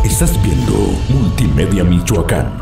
Estás viendo Multimedia Michoacán.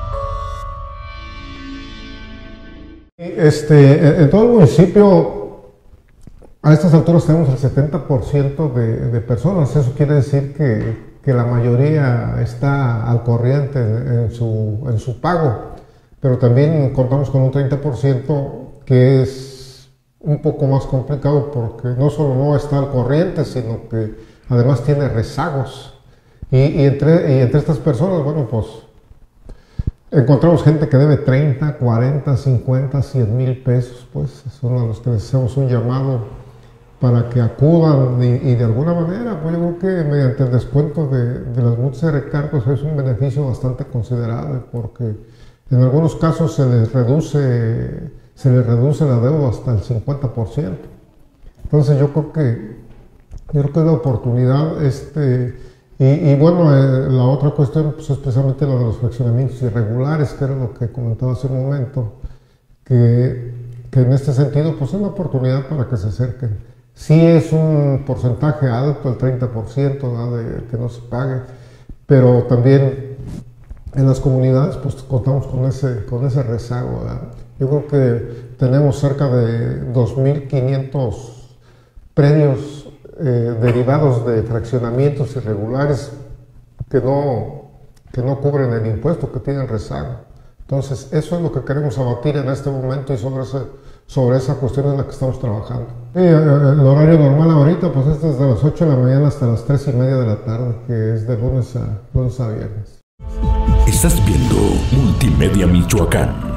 En todo el municipio, a estas alturas tenemos el 70% de personas. Eso quiere decir que la mayoría está al corriente en su pago, pero también contamos con un 30% que es un poco más complicado porque no solo no está al corriente, sino que además tiene rezagos. Y entre estas personas, bueno, pues encontramos gente que debe 30, 40, 50, 100 mil pesos, pues son a los que les hacemos un llamado para que acudan y de alguna manera, pues yo creo que mediante el descuento de las multas de recargos es un beneficio bastante considerable porque en algunos casos se les reduce la deuda hasta el 50%. Entonces yo creo que es la oportunidad. Y bueno, la otra cuestión pues, es precisamente la de los fraccionamientos irregulares, que era lo que comentaba hace un momento, que en este sentido pues es una oportunidad para que se acerquen. Sí es un porcentaje alto, el 30%, ¿no? de que no se pague, pero también en las comunidades pues contamos con ese rezago, ¿verdad? Yo creo que tenemos cerca de 2.500 predios derivados de fraccionamientos irregulares que no cubren el impuesto, que tienen rezago. Entonces, eso es lo que queremos abatir en este momento y sobre esa cuestión en la que estamos trabajando. Y el horario normal ahorita, pues es desde las 8 de la mañana hasta las 3:30 de la tarde, que es de lunes a viernes. Estás viendo Multimedia Michoacán.